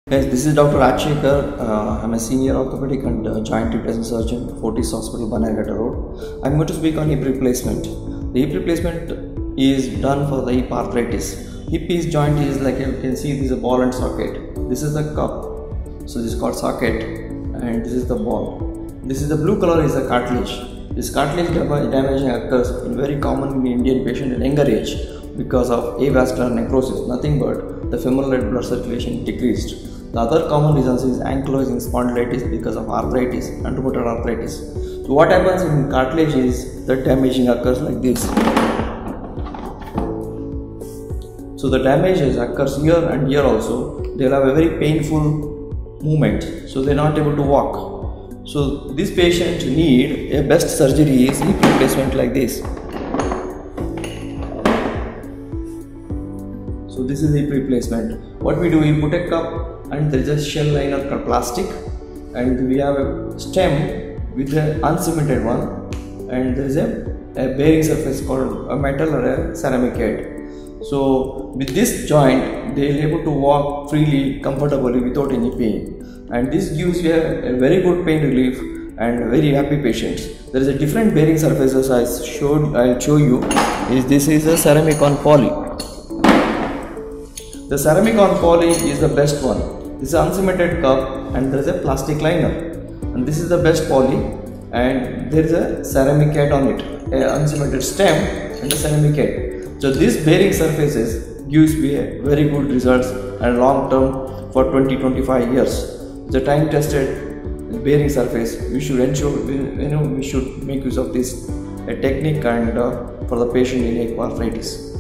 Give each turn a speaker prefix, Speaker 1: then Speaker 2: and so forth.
Speaker 1: Yes, this is Dr. Rajshekar. I'm a senior orthopedic and joint replacement surgeon, Fortis Hospital, Bannerghatta Road. I'm going to speak on hip replacement. The hip replacement is done for the hip arthritis. Hip joint is like you can see, this is a ball and socket. This is the cup, so this is called socket, and this is the ball. This is the blue color is the cartilage. This cartilage damage occurs very common in Indian patient in younger age because of avascular necrosis. Nothing but the femoral blood circulation decreased. The other common reasons is ankylosing spondylitis because of arthritis and rheumatoid arthritis. So what happens in cartilage is the damaging occurs like this. So the damages occurs here and here also. They'll have a very painful movement, so they're not able to walk. So this patient need a best surgery is hip replacement like this. So this is hip replacement. What we do, we put a cup and there is a shell liner plastic, and we have a stem with an uncemented one, and there is a bearing surface called a metal or a ceramic head. So with this joint they are able to walk freely, comfortably without any pain, and this gives you a very good pain relief and very happy patients. There is a different bearing surfaces I'll show you. This is a ceramic on poly. The ceramic on poly is the best one. This is an uncemented cup and there is a plastic liner, and this is the best poly, and there is a ceramic head on it, an uncemented stem and a ceramic head. So this bearing surfaces gives me a very good results and long term for 20-25 years. The time tested bearing surface, we should ensure we should make use of this technique and for the patient in hip arthritis.